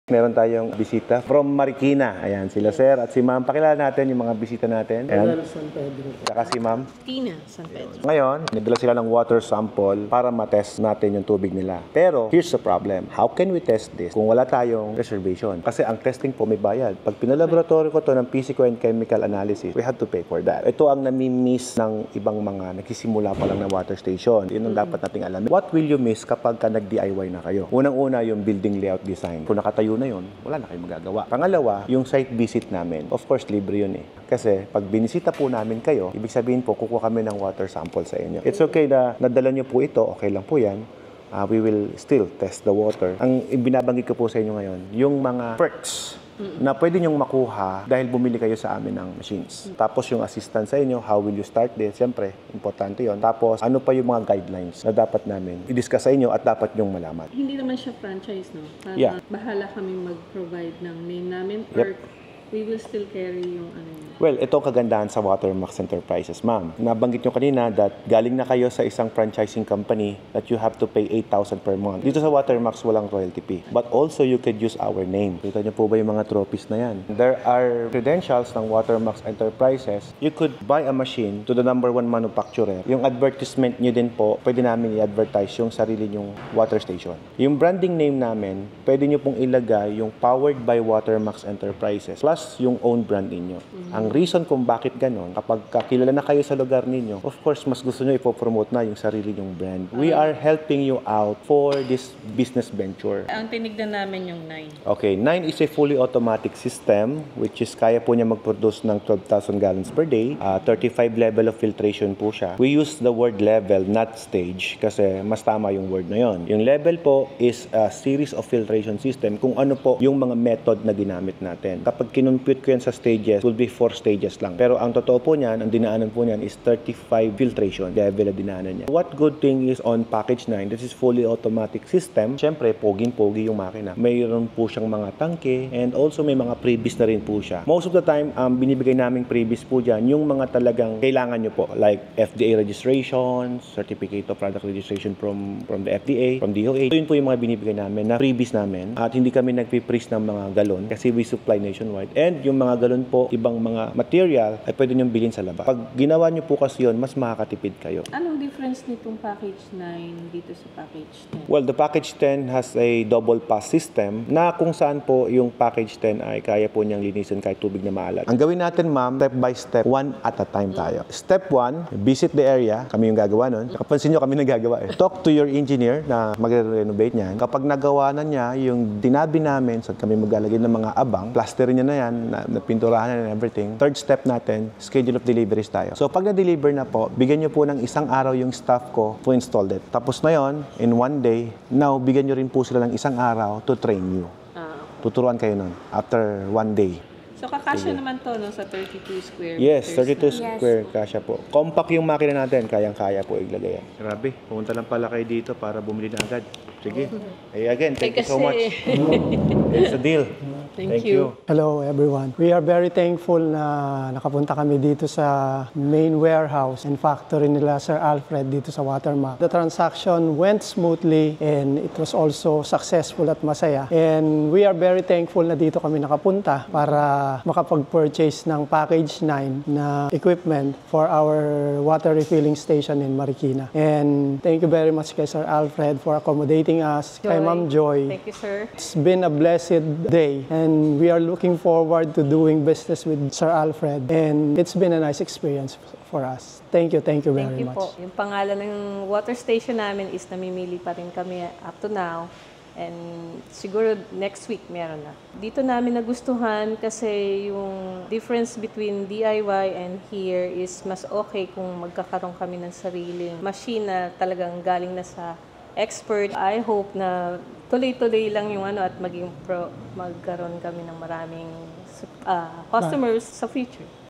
Meron tayong bisita from Marikina. Ayan, sila sir at si ma'am. Pakilala natin yung mga bisita natin. Ayan. San Pedro. Saka si ma'am. Tina, San Pedro. Ngayon, nagdala sila ng water sample para matest natin yung tubig nila. Pero, here's the problem. How can we test this kung wala tayong reservation? Kasi ang testing po may bayad. Pag pinalaboratory ko to ng physical and chemical analysis, we have to pay for that. Ito ang nami-miss ng ibang mga nagsisimula pa lang ng water station. Yun ang dapat nating alam. What will you miss kapag ka nag-DIY na kayo? Unang-una, yung building layout design. Kung nakatayo na yun, wala na kayong magagawa. Pangalawa, yung site visit namin. Of course, libre yun eh. Kasi pag binisita po namin kayo, ibig sabihin po, kukuha kami ng water sample sa inyo. It's okay na nadala nyo po ito, okay lang po yan. We will still test the water. Ang ibinabanggit ko po sa inyo ngayon, yung mga perks na pwede nyong makuha dahil bumili kayo sa amin ng machines. Tapos yung assistance sa inyo, how will you start this? Siyempre, importante yon. Tapos, ano pa yung mga guidelines na dapat namin i-discuss sa inyo at dapat nyong malaman. Hindi naman siya franchise, no? Para Yeah. bahala kami mag-provide ng name namin Yep. or we will still carry yung ano yun. Well, ito ang kagandahan sa Watermax Enterprises, ma'am. Nabanggit nyo kanina that galing na kayo sa isang franchising company that you have to pay 8,000 per month. Dito sa Watermax, walang royalty fee. But also, you could use our name. Kita nyo po ba yung mga trophies na yan? There are credentials ng Watermax Enterprises. You could buy a machine to the #1 manufacturer. Yung advertisement nyo din po, pwede namin i-advertise yung sarili nyong water station. Yung branding name namin, pwede nyo pong ilagay yung powered by Watermax Enterprises plus yung own brand ninyo. Ang reason kung bakit ganon, kapag kakilala na kayo sa lugar ninyo, of course, mas gusto nyo ipopromote na yung sarili nyong brand. We are helping you out for this business venture. Ang tinignan namin yung 9. Okay, 9 is a fully automatic system which is kaya po niya mag-produce ng 12,000 gallons per day. 35 level of filtration po siya. We use the word level, not stage, kasi mas tama yung word na yon. Yung level po is a series of filtration system kung ano po yung mga method na ginamit natin. Kapag kinumpute ko yan sa stages, will be 4 stages lang. Pero ang totoo po niyan, ang dinaanan po niyan is 35 filtration level na dinaanan niya. What good thing is on package 9, this is fully automatic system. Siyempre, poging-pogi yung makina. Mayroon po siyang mga tangke and also may mga previous na rin po siya. Most of the time, binibigay naming previous po dyan yung mga talagang kailangan nyo po. Like FDA registration, Certificate of Product Registration from the FDA, from DOH. So, yun po yung mga binibigay namin na previous namin. At hindi kami nagpiprease ng mga galon kasi we supply nationwide. And yung mga galon po, ibang mga material ay pwede nyo bilhin sa labas. Pag ginawa nyo po kasi yun, mas makakatipid kayo. Anong difference nitong package 9 dito sa package 10? Well, the package 10 has a double pass system na kung saan po yung package 10 ay kaya po niyang linisin kahit tubig na maalat. Ang gawin natin, ma'am, step by step, one at a time tayo. Step 1, visit the area. Kami yung gagawa nun. Kapansin nyo, kami nagagawa eh. Talk to your engineer na magre-renovate niyan. Kapag nagawa na niya, yung dinabi namin, so kami maglalagay ng mga abang, plasterin niya na yan, na pinturahan na and everything. Third step natin, schedule of deliveries tayo. So pag na-deliver na po, bigyan nyo po ng isang araw yung staff ko to install it. Tapos na yon, in one day, now bigyan nyo rin po sila ng isang araw to train you. Tuturuan kayo nun after one day. So kakasya naman to no, sa 32 square Yes, meters 32 na. square kasya po. Compact yung makina natin, kayang-kaya po iglagay yan. Grabe, pumunta lang pala kayo dito para bumili na agad. Sige. Hey, again, thank you so much. It's a deal. Thank you. Hello everyone. We are very thankful na nakapunta kami dito sa main warehouse and factory nila Sir Alfred dito sa Watermax. The transaction went smoothly and it was also successful at masaya. And we are very thankful na dito kami nakapunta para makapag-purchase ng package 9 na equipment for our water refilling station in Marikina. And thank you very much kay Sir Alfred for accommodating us. Kay Ma'am Joy. Thank you, sir. It's been a blessed day and we are looking forward to doing business with Sir Alfred and it's been a nice experience for us. Thank you very Thank you much. po. Yung pangalan ng water station namin is namimili pa rin kami up to now. And siguro next week meron na. Dito namin nagustuhan kasi yung difference between DIY and here is mas okay kung magkakaroon kami ng sariling machine na talagang galing na sa expert. I hope na tuloy-tuloy lang yung at magkaroon kami ng maraming customers sa future.